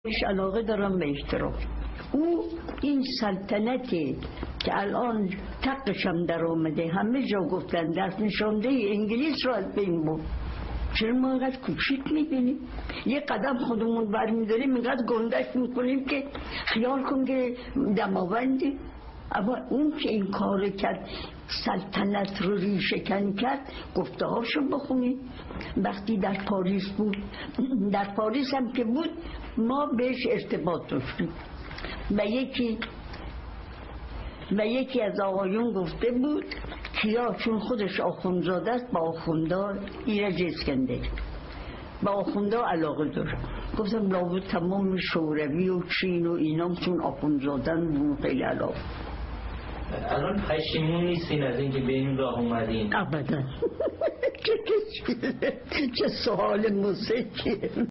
بهش علاقه دارم به احترام. او این سلطنتی که الان تقشم در آمده، همه جا گفتن دست نشانده انگلیس را از بین برد. چرا ما اینقدر کوچیک میبینیم؟ یه قدم خودمون برمیداریم اینقدر گندش میکنیم که خیال کن که دماوندی. اما اون که این کار کرد، سلطنت رو ریشه کن کرد، گفته هاشو بخونید. وقتی در پاریس بود، در پاریس هم که بود ما بهش ارتباط داشتیم و یکی از آقایون گفته بود کیا، چون خودش آخوندزاده است، با آخوندا ایرج اسکندری با آخوندا علاقه داره. گفتم لابد تمام شوروی و چین و اینام چون آخوندزادن بود خیلی علاقه. الان پشیمون نیستین از اینکه به این راه اومدین؟ ابدا. چه سوال موسیقیه.